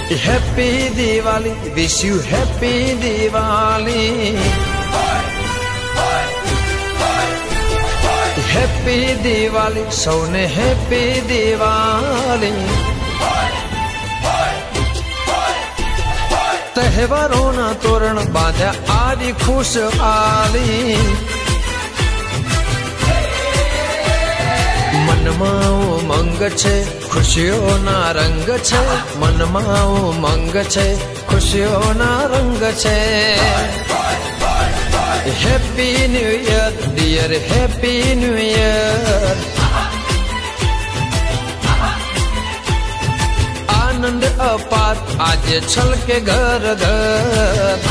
Happy Diwali, wish you happy Diwali. Happy Diwali, सौने happy Diwali. तहेवारोना तोरण बांध्या आवी खुशहाली। મનમાં ઉમંગ છે, ખુશીઓના રંગ છે, મનમાં ઉમંગ છે, ખુશીઓના રંગ છે। Happy new year dear, happy new year. આનંદ અપાર આજે છલકે ઘર ઘર।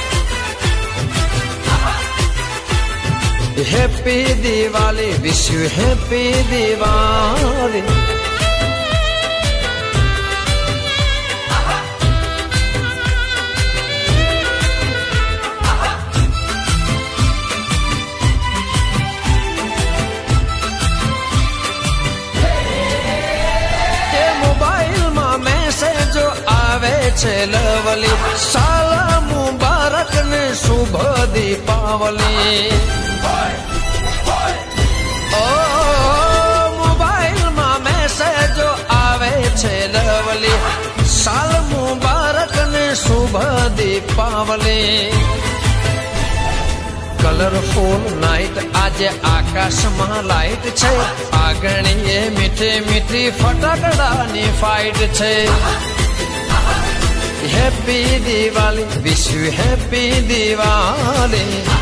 Happy Diwali, wish you happy Diwali. Mobile में मैसेज आवे छे लवली, साल मुबारक ने शुभ दीपावली। मोबाइल में मैसेज आवे छे लवली, साल मुबारक ने शुभ दीपावली। कलरफुल नाइट आजे आकाश में लाइट छे, आगणीए मीठी मीठी फटाकडानी फाइट छे। Happy Diwali, wish you happy Diwali.